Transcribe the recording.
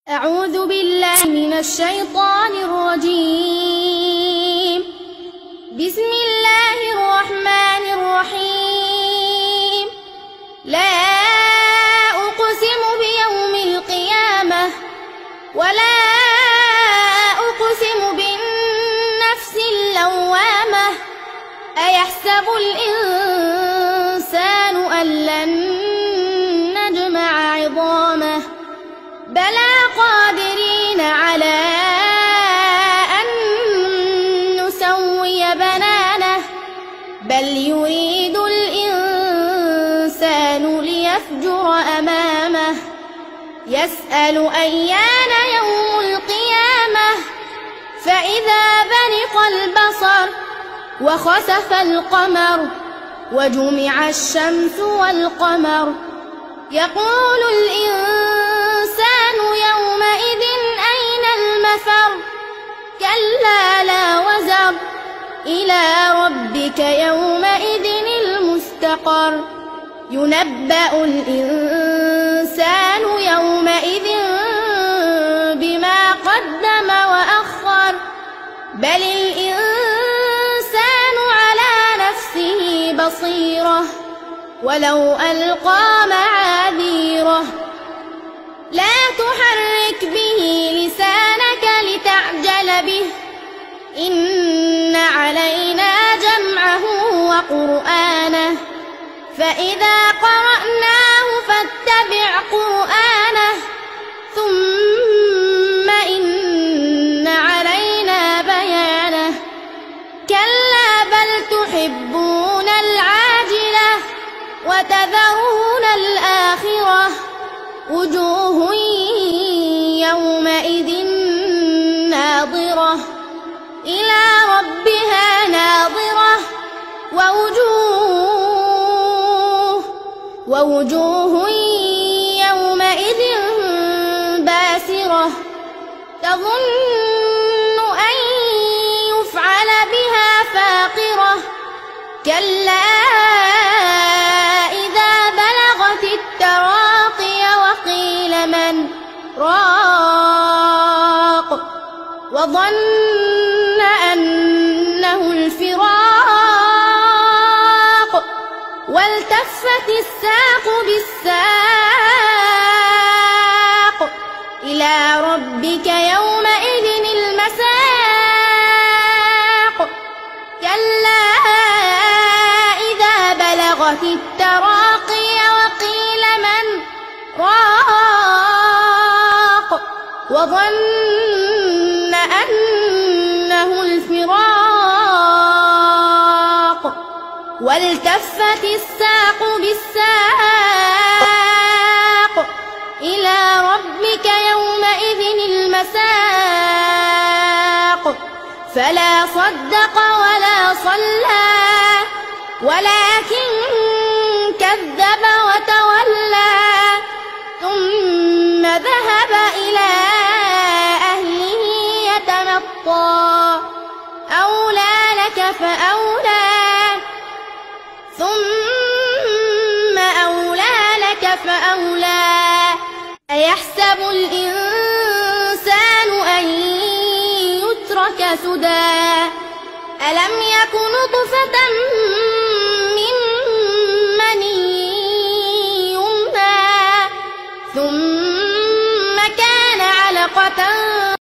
أعوذ بالله من الشيطان الرجيم. بسم الله الرحمن الرحيم. لا أقسم بيوم القيامة ولا أقسم بالنفس اللوامة. أيحسب الإنسان أن لن نجمع عظامه بلى قادرين على أن نسوي بنانه بل يريد الإنسان ليفجر أمامه يسأل أيان يوم القيامة فإذا برق البصر وخسف القمر وجمع الشمس والقمر يقول الإنسان يومئذ أين المفر كلا لا وزر إلى ربك يومئذ المستقر ينبأ الإنسان يومئذ بما قدم وأخر بل الإنسان على نفسه بصيرة ولو ألقى معاذيره لا تحرك به لسانك لتعجل به إن علينا جمعه وقرآنه فإذا قرأناه فاتبع قرآنه ثم إن علينا بيانه كلا بل تحبون العاجلة وتذرون الآخرة وجوه يومئذ ناظرة إلى ربها ناظرة ووجوه يومئذ باسرة تظن أن يفعل بها فاقرة كلا إذا بلغت التراقي وقيل من راق وظن أنه الفراق والتفت الساق بالساق إلى ربك يومئذ المساق كلا إذا بلغت التراقي وقيل من راق وظن أنه الفراق والتفت الساق بالساق إلى ربك يومئذ المساق فلا صدق ولا صلى ولكن كذب وتولى ثم ذهب إلى أهله يتمطى أولى لك فأولى ثم أولى لك فأولى أيحسب الإنسان أن يترك سدى ألم يك نطفة من مني يمنى ثم كان علقة